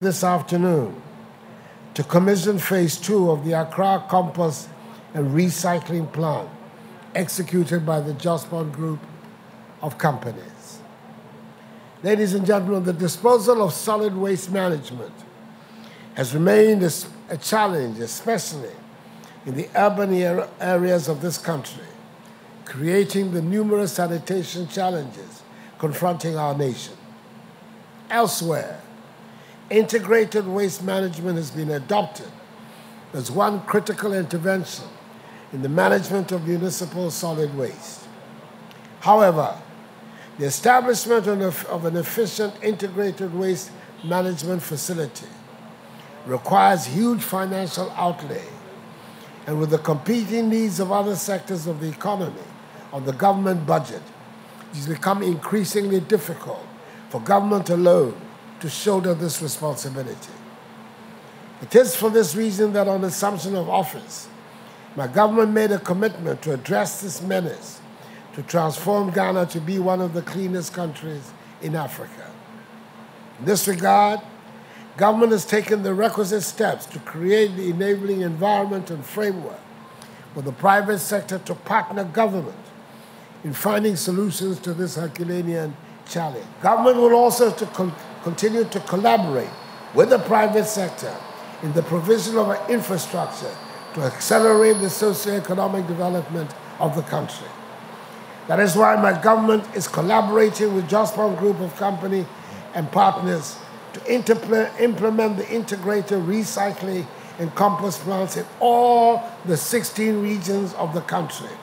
this afternoon to commission phase 2 of the Accra Compost and Recycling Plant executed by the Jospon Group of companies. Ladies and gentlemen, the disposal of solid waste management has remained a challenge, especially in the urban areas of this country, creating the numerous sanitation challenges confronting our nation. Elsewhere, integrated waste management has been adopted as one critical intervention in the management of municipal solid waste. However, the establishment of an efficient integrated waste management facility requires huge financial outlay, and with the competing needs of other sectors of the economy, of the government budget, it has become increasingly difficult for government alone to shoulder this responsibility. It is for this reason that on assumption of office, my government made a commitment to address this menace, to transform Ghana to be one of the cleanest countries in Africa. In this regard, government has taken the requisite steps to create the enabling environment and framework for the private sector to partner government in finding solutions to this Herculean challenge. Government will also continue to collaborate with the private sector in the provision of an infrastructure to accelerate the socio-economic development of the country. That is why my government is collaborating with Jospon Group of Company and partners to implement the integrated recycling and compost plants in all the 16 regions of the country.